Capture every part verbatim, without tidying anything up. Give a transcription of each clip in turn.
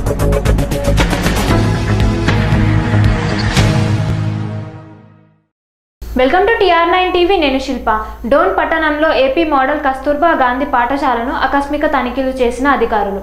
Welcome to TR nine TV. నేను శిల్ప. డోన్ పట్టణంలో A P model Kasturba Gandhi పాఠశాలను ఆకస్మిక తనిఖీలు చేసిన అధికారులు.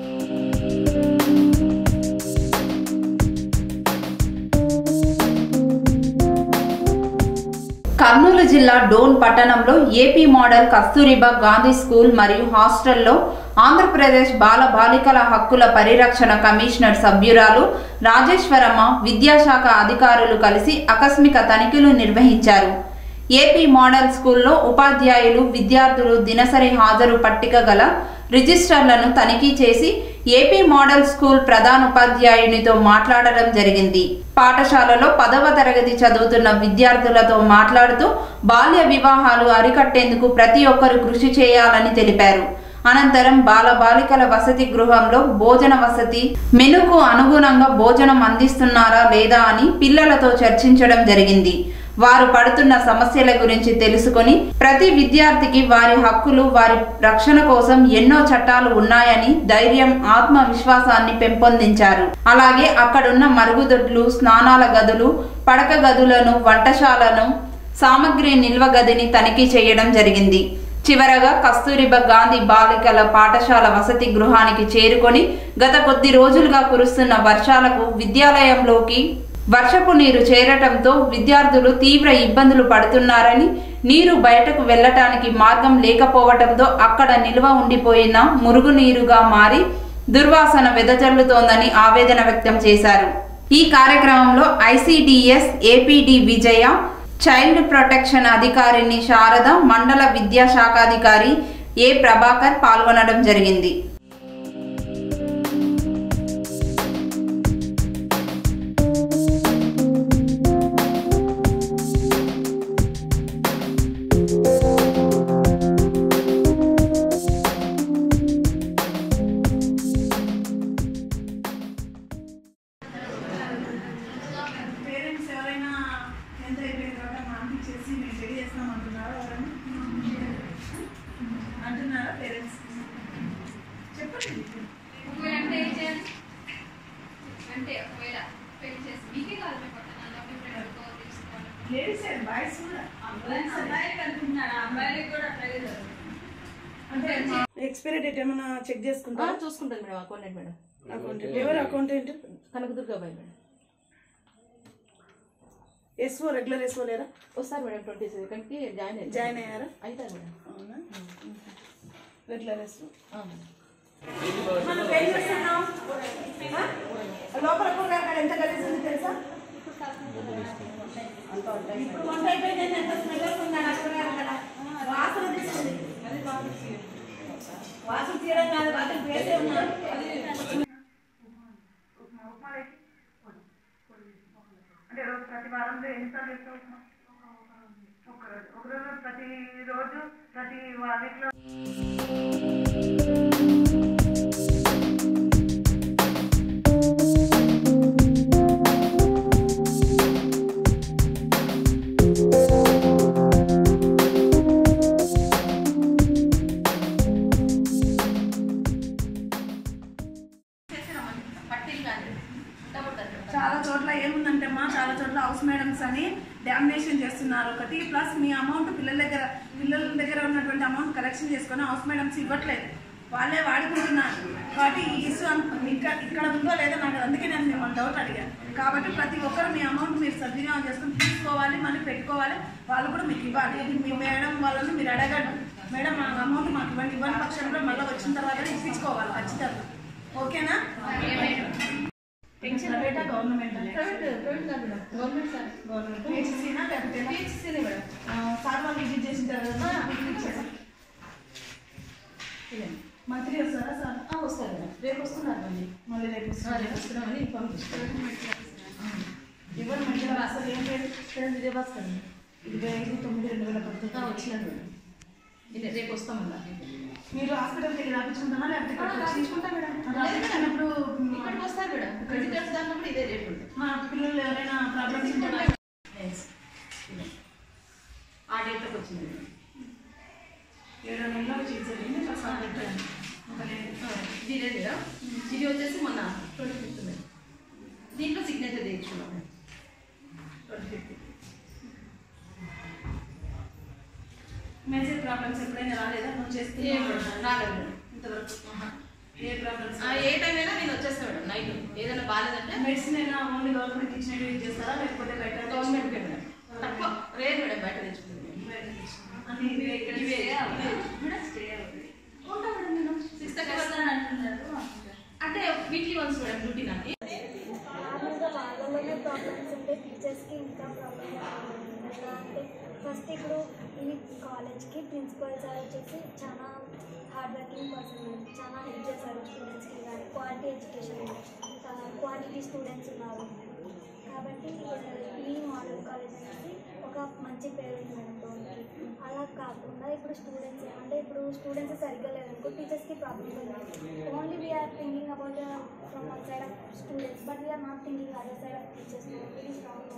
కర్నూలు జిల్లా డోన్ పట్టణంలో A P model Kasturba Gandhi school మరియు హాస్టల్లో ఆంధ్రప్రదేశ్ బాల బాలికల హక్కుల పరిరక్షణ కమిషనర్ సభ్యురాలు రాజేశ్వరమ్మ విద్యాశాఖ అధికారులు కలిసి ఆకస్మిక తనిఖీలు నిర్వహించారు. ఏపీ మోడల్ స్కూల్లో ఉపాధ్యాయులు విద్యార్థులు దినసరి హాజరు పట్టిక గల రిజిస్టర్లను తనిఖీ చేసి ఏపీ మోడల్ స్కూల్ ప్రధానోపాధ్యాయునితో మాట్లాడడం జరిగింది. పాఠశాలలో పదవ తరగతి చదువుతున్న విద్యార్థులతో మాట్లాడుతూ బాల్య వివాహాలు అరికట్టేందుకు ప్రతి ఒక్కరూ కృషి చేయాలని తెలిపారు. అనంతరం బాల బాలికల వసతి గృహంలో భోజన వసతి మెనుకు అనుగుణంగా భోజనం అందిస్తున్నారా లేదా అని పిల్లలతో చర్చించడం జరిగింది. వారు పడుతున్న సమస్యల గురించి తెలుసుకొని ప్రతి విద్యార్థికి వారి హక్కులు వారి రక్షణ కోసం ఎన్నో చట్టాలు ఉన్నాయని ధైర్యం ఆత్మవిశ్వాసాన్ని పెంపొందించారు. అలాగే అక్కడున్న మరుగుదొడ్లు స్నానాల గదులు పడక గదులను వంటశాలను సామగ్రి నిల్వ గదిని తనిఖీ చేయడం జరిగింది. చివరగా కస్తూరిబా గాంధీ బాలికల పాఠశాల వసతి గృహానికి చేరుకొని గత కొద్ది రోజులుగా కురుస్తున్న వర్షాలకు విద్యాలయంలోకి వర్షపు నీరు చేరటంతో విద్యార్థులు తీవ్ర ఇబ్బందులు పడుతున్నారని, నీరు బయటకు వెళ్లటానికి మార్గం లేకపోవడంతో అక్కడ నిల్వ ఉండిపోయిన మురుగునీరుగా మారి దుర్వాసన వెదజల్లుతోందని ఆవేదన వ్యక్తం చేశారు. ఈ కార్యక్రమంలో ICDS APD Vijaya, child protection అధికారిని శారద, మండల విద్యాశాఖాధికారి ఏ ప్రభాకర్ పాల్గొనడం జరిగింది. ఎక్స్పైరీ డేట్ ఏమైనా చెక్ చేసుకుంటారా? చూసుకుంటాను మేడం. Accountant madam. అకౌంటెంట్ ఎవరు? Accountant Kanakadurgabai madam. SO regular SO లేరా? వస్తారు మేడం. ట్వంటీ సెకండ్కి జాయిన్ జాయిన్ అయ్యారా? అవుతారు మేడం. అవునా? Regular SO. లోపల కూరగాయలు ఎంత కలిసింది తెలుసా? ఇప్పుడు వంట అయిపోయింది. ఎంత స్మెల్ వస్తుంది అక్కడ వాసన తీస్తుంది. వాసన తీయడం కాదు, వాసన పేసే ఉన్నారు. అంటే రోజు ప్రతి వారంలో ఎన్నిసార్లు చేస్తావు? ఒకరోజు ఒకరోజు ప్రతిరోజు ప్రతి వీక్లో చాలా చోట్ల ఏముందంటే అమ్మా, చాలా చోట్ల హౌస్ మేడమ్స్ అని డామినేషన్ చేస్తున్నారు ఒకటి. ప్లస్ మీ అమౌంట్ పిల్లల దగ్గర పిల్లల దగ్గర ఉన్నటువంటి అమౌంట్ కలెక్షన్ చేసుకుని హౌస్ మేడమ్స్ ఇవ్వట్లేదు, వాళ్ళే వాడుకుంటున్నారు. కాబట్టి ఈ ఇష్యూ ఇక్కడ ఇక్కడ ఉందో లేదో నాకు, అందుకే నేను మిమ్మల్ని డౌట్ అడిగాను. కాబట్టి ప్రతి ఒక్కరు మీ అమౌంట్ మీరు సద్వినియోగం చేసుకుని తీసుకోవాలి, మళ్ళీ పెట్టుకోవాలి, వాళ్ళు కూడా మీకు ఇవ్వాలి. ఇది మీ మేడం వాళ్ళని మీరు అడగండి, మేడం మా అమౌంట్ మాకు ఇవ్వండి, ఇవ్వని పక్షంలో మళ్ళీ వచ్చిన తర్వాత ఇప్పించుకోవాలి ఖచ్చితంగా. ఓకేనా? పెన్షన్ ప్రైవేటా గవర్నమెంటా? Government sir. గవర్నమెంట్. పిహెచ్సీనా లేకపోతే పిహెచ్సీనే మేడం. సార్ వాళ్ళు విజిట్ చేసింటారు కదా, మంత్లీ వస్తారా సార్? వస్తారు మేడం. రేపు వస్తున్నారు మళ్ళీ. మళ్ళీ రేపు రేపు వస్తున్నామని ఇన్ఫార్మ్ చేస్తారు. ఎవరు మంచిగా అసలు ఏం పేరు? విజయభాస్కర్ ఇరవై ఐదు తొమ్మిది రెండు వేల పంతొమ్మిది వచ్చినారు మేడం. ఇది రేపు వస్తామన్నా. మీరు హాస్పిటల్కి వెళ్ళి రాపించుకుంటారా లేకపోతే రాపించుకుంటా మేడం. రాపించుకున్నప్పుడు ఇక్కడికి వస్తారు మేడం. క్రెడిట్ దాంట్లో ఇదే రేపు ఉంటుంది. మా పిల్లలు ఎవరైనా ప్రాబ్లమ్స్ ఉంటారా? ఆ డేట్లోకి వచ్చింది. ఏడు నెలలో చేసేది ఇది వచ్చేసి మొన్న ట్వంటీ ఫిఫ్త్ మేడం. దీంట్లో సిగ్నేచర్ చేయించుకున్నాం madam. Twenty fifth major problems ఎప్పుడైనా రాలేదా నువ్వు చేస్తే రాలేదు మేడం ఇంతవరకు ఏ ప్రాబ్లమ్స్ ఏ టైం అయినా నేను వచ్చేస్తాను మేడం. నైట్ ఏదైనా బాగాలేదంటే మెడిసిన్ అయినా ఓన్లీ గవర్నమెంట్ ఇచ్చినట్టు యూజ్ చేస్తారా లేకపోతే బయట గవర్నమెంట్ మేడం తక్కువ రేర్ మేడం బయట తెచ్చుకుంది అన్ని ఇవే ఇక్కడ ఇవే మేడం స్టే అవుతుంది ఉంటా మేడం నేను సిక్స్ థర్టీ వరకు అంటున్నారు అంటే వీక్లీ వన్స్ మేడం డ్యూటీ నాకు. నార్మల్గా వాళ్ళలోనే ప్రాబ్లమ్స్ ఉంటే టీచర్స్కి ఇంకా ప్రాబ్లమ్ ఎలా అంటే ఫస్ట్ ఇప్పుడు ఈ కాలేజ్కి ప్రిన్సిపల్ సార్ వచ్చేసి చాలా హార్డ్ వర్కింగ్ పర్సన్, చాలా హెల్ప్ చేశారు స్టూడెంట్స్కి కానీ క్వాలిటీ ఎడ్యుకేషన్ ఇంకా క్వాలిటీ స్టూడెంట్స్ ఉన్నారు కాబట్టి ఈ మోడల్ కాలేజ్ అనేది ఒక మంచి పేరు ఉంది మేడం డోన్కి. అలా కాకుండా ఇప్పుడు స్టూడెంట్స్ అంటే ఇప్పుడు స్టూడెంట్స్ సరిగ్గా లేదనుకో టీచర్స్కి ప్రాబ్లమ్ ఉంది. Only we are thinking about from one side of students but we are not thinking other side of teachers. It is wrong.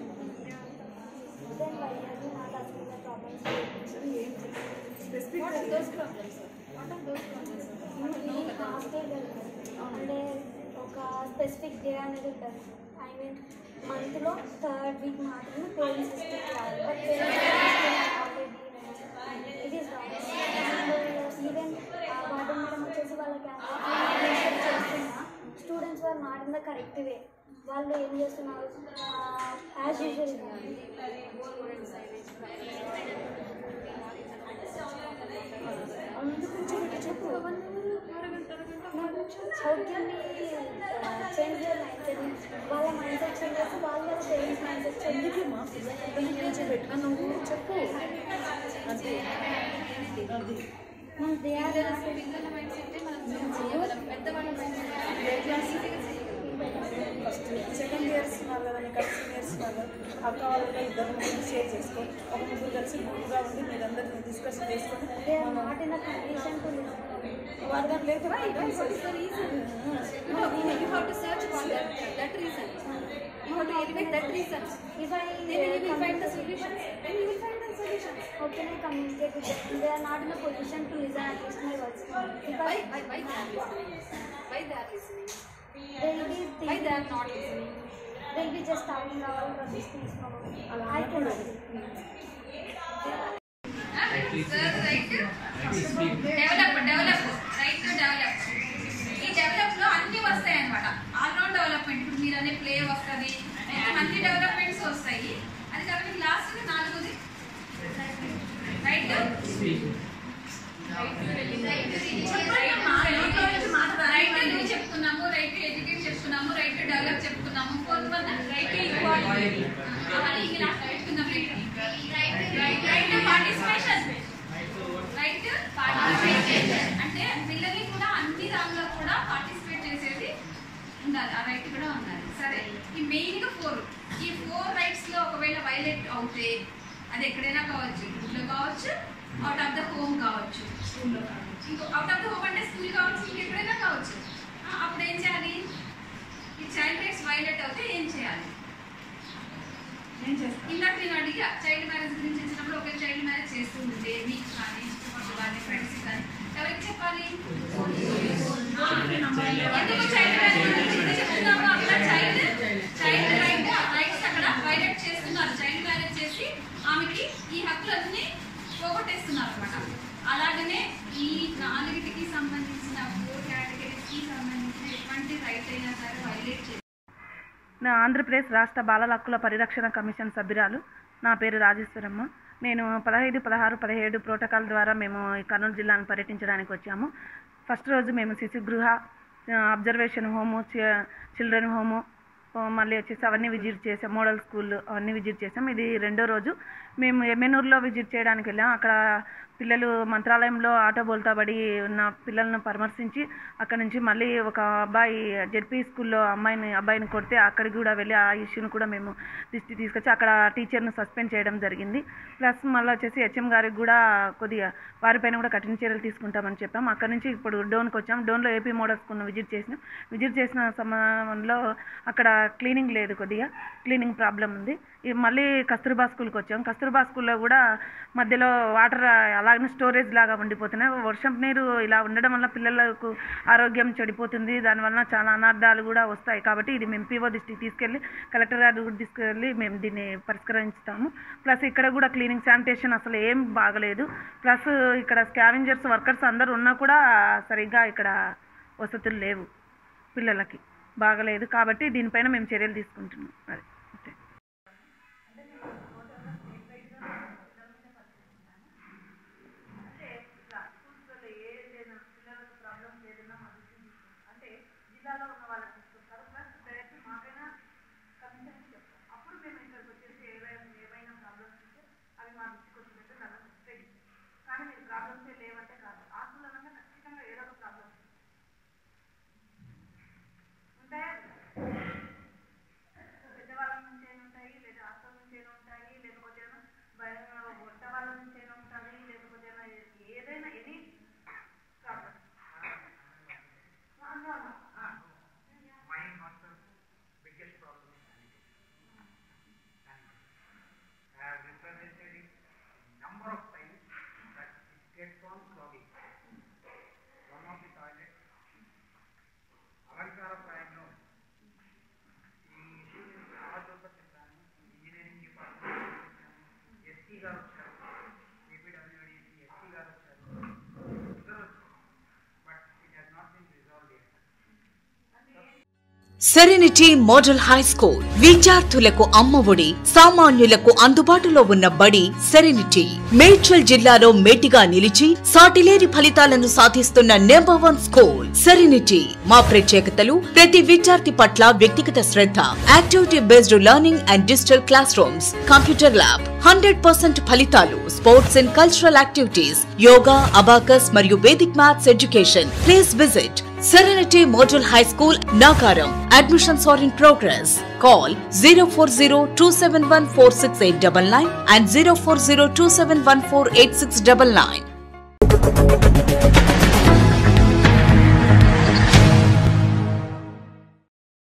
Then why అది not asking the problems What are those problems? What are those problems? Hostel అంటే ఒక specific day అనేది ఉంటుంది. I mean మంత్లో third week మాత్రమే parents visit కావాలి. But parents already it is wrong. Even warden madam వచ్చేసి వాళ్ళకి చేస్తున్నా స్టూడెంట్స్ వాళ్ళు not in the correct way. వాళ్ళు ఏం చేస్తున్నారు యాజ్ యూజువల్ చెప్పు how can be change your mind set. వాళ్ళ మైండ్ సెట్ చేంజ్ చేసి వాళ్ళ పేరెంట్స్ మైండ్ సెట్ చేంజ్ మా పిల్లల గురించి పెట్టుకుని నువ్వు చెప్పు అంతే అది దే ఆర్ పిల్లల మైండ్ సెట్ మనం పెద్దవాళ్ళ mind set first second years వాళ్ళు ఇంకా సీనియర్స్ వాళ్ళు అక్క వాళ్ళతో ఇద్దరు ముగ్గురు షేర్ చేసుకో. ఒక ముగ్గురు కలిసి గ్రూప్గా ఉండి మీరందరూ డిస్కషన్ చేసుకొని they are not in a condition to listen. వాళ్ళ లేదు you have to search for that, that reason. You have to eliminate that reason. If I Then you will find the solutions. Then you will find the solutions. how can I communicate with them? They are not in a position to listen at least my words. Because Why, why, why they are listening? Why they are listening? they will be Why thinking, they are not listening? they will be just talking about rubbish things from I cannot. Sir, right? Develop, develop, right to develop. ఈ develop లో అన్ని వస్తాయి అనమాట. All round development ఇప్పుడు మీరు అనే play వస్తుంది, అన్ని డెవలప్మెంట్స్ వస్తాయి. అది కాబట్టి లాస్ట్ నాలుగోది రైట్ రైట్ నువ్వు చెప్తున్నాము, రైట్ ఎడ్యుకేట్ చెప్తున్నాము, రైట్ డెవలప్ చెప్తున్నాము. Fourth one right equality right participation right participation అంటే పిల్లల్ని కూడా అన్ని దానిలో కూడా పార్టిసిపేట్ చేసేది ఉండాలి. ఆ రైట్ కూడా ఉండాలి. సరే ఈ మెయిన్గా ఫోర్ ఈ ఫోర్ రైట్స్ లో ఒకవేళ వైలేట్ అవుతే అది ఎక్కడైనా కావచ్చు, ఇంట్లో కావచ్చు, అవుట్ ఆఫ్ ద హోమ్ కావచ్చు, స్కూల్లో కావచ్చు, ఇంకో అవుట్ ఆఫ్ ద హోమ్ అంటే స్కూల్ కావచ్చు, ఇంకెక్కడైనా కావచ్చు. అప్పుడు ఏం చేయాలి? ఈ చైల్డ్ రైట్స్ వైలేట్ అవుతే ఏం చేయాలి? ఏం చేస్తాను ఇందాక నేను అడిగా చైల్డ్ మ్యారేజ్ గురించి వచ్చినప్పుడు ఒక చైల్డ్ మ్యారేజ్ చేస్తూ ఉంటే మీకు కానీ చుట్టుపక్కల కానీ ఫ్రెండ్స్ కానీ ఎవరికి చెప్పాలి? ఎందుకు చైల్డ్ మ్యారేజ్ గురించి చెప్తున్నాము? అక్కడ చైల్డ్ చైల్డ్ రైట్ రైట్స్ అక్కడ వైలేట్ చేస్తున్నారు. చైల్డ్ మ్యారేజ్ చేసి ఆమెకి ఈ హక్కులన్నీ పోగొట్టేస్తున్నారు అనమాట. అలాగనే ఈ నాలుగిటికి సంబంధించిన ఫోర్ కేటగిరీస్కి సంబంధించిన ఎటువంటి రైట్ అయినా సరే వైలేట్ చేసి నా ఆంధ్రప్రదేశ్ రాష్ట్ర బాలల హక్కుల పరిరక్షణ కమిషన్ సభ్యురాలు. నా పేరు రాజేశ్వరమ్మ. నేను పదహైదు పదహారు పదిహేడు ప్రోటోకాల్ ద్వారా మేము ఈ కర్నూలు జిల్లాను పర్యటించడానికి వచ్చాము. ఫస్ట్ రోజు మేము శిశు గృహ, అబ్జర్వేషన్ హోము, చిల్డ్రన్ హోము, మళ్ళీ వచ్చేసి అవన్నీ విజిట్ చేసాం. మోడల్ స్కూల్ అవన్నీ విజిట్ చేసాం. ఇది రెండో రోజు. మేము ఎమ్మెనూరులో విజిట్ చేయడానికి వెళ్ళాం. అక్కడ పిల్లలు మంత్రాలయంలో ఆటో బోల్తా పడి ఉన్న పిల్లలను పరామర్శించి అక్కడ నుంచి మళ్ళీ ఒక అబ్బాయి జెడ్పీ స్కూల్లో అమ్మాయిని అబ్బాయిని కొడితే అక్కడికి కూడా వెళ్ళి ఆ ఇష్యూని కూడా మేము దృష్టి తీసుకొచ్చి అక్కడ టీచర్ను సస్పెండ్ చేయడం జరిగింది. ప్లస్ మళ్ళీ వచ్చేసి హెచ్ఎం గారికి కూడా కొద్దిగా వారిపైన కూడా కఠిన చర్యలు తీసుకుంటామని చెప్పాం. అక్కడ నుంచి ఇప్పుడు డోన్కి వచ్చాం. డోన్లో ఏపీ మోడల్ స్కూల్ను విజిట్ చేసినాం. విజిట్ చేసిన సమయంలో అక్కడ క్లీనింగ్ లేదు, కొద్దిగా క్లీనింగ్ ప్రాబ్లం ఉంది. మళ్ళీ కస్తూర్బా స్కూల్కి వచ్చాం. కస్తూర్బా స్కూల్లో కూడా మధ్యలో వాటర్ అలాగే స్టోరేజ్ లాగా ఉండిపోతున్నాయి. వర్షం నీరు ఇలా ఉండడం వల్ల పిల్లలకు ఆరోగ్యం చెడిపోతుంది, దానివల్ల చాలా అనార్థాలు కూడా వస్తాయి. కాబట్టి ఇది మేము పీఓ దృష్టికి తీసుకెళ్ళి కలెక్టర్ గారు కూడా తీసుకెళ్ళి మేము దీన్ని పరిష్కరించుతాము. ప్లస్ ఇక్కడ కూడా క్లీనింగ్ శానిటేషన్ అసలు ఏం బాగలేదు. ప్లస్ ఇక్కడ స్కావెంజర్స్ వర్కర్స్ అందరూ ఉన్నా కూడా సరిగ్గా ఇక్కడ వసతులు లేవు, పిల్లలకి బాగలేదు. కాబట్టి దీనిపైన మేము చర్యలు తీసుకుంటున్నాం. అది జిల్లాలో ఉన్న వాళ్ళని తీసుకొస్తారు. ప్లస్ డైరెక్ట్ మాకైనా కమిషన్ చెప్తాం. అప్పుడు మేము ఇక్కడికి వచ్చేసి ఏమైనా ఏమైనా ప్రాబ్లమ్స్ ఉంటే అవి మా దృష్టికి వచ్చినట్టు నన్ను స్ట్రైట్. కానీ మీరు ప్రాబ్లమ్సే లేవంటే కాదు, హాస్టల్ అనగా ఖచ్చితంగా ఏదో ఒక ప్రాబ్లమ్స్ ఉంటాయి. పెద్దవాళ్ళ నుంచి అయినా ఉంటాయి, లేదా హాస్టల్ నుంచి అయినా ఉంటాయి, లేకపోతే వంట వాళ్ళ నుంచి అయినా ఉంటాయి, లేకపోతే ఏదైనా any problem. Serenity model high school విద్యార్థులకు అమ్మఒడి, సామాన్యులకు అందుబాటులో ఉన్న బడి సెరెనిటీ. మేడ్చల్ జిల్లాలో మేటిగా నిలిచి సాటిలేని ఫలితాలను సాధిస్తున్న నెంబర్ వన్ స్కూల్ సెరెనిటీ. మా ప్రత్యేకతలు ప్రతి విద్యార్థి పట్ల వ్యక్తిగత శ్రద్ధ, activity based learning and digital class rooms, computer lab, hundred percent ఫలితాలు, sports and cultural activities, yoga, abacus మరియు Vedic maths education. Please visit Serenity Model High School, Nagaram. Admissions are in progress. Call zero four zero two seven one four six eight nine nine and zero four zero two seven one four eight six nine nine.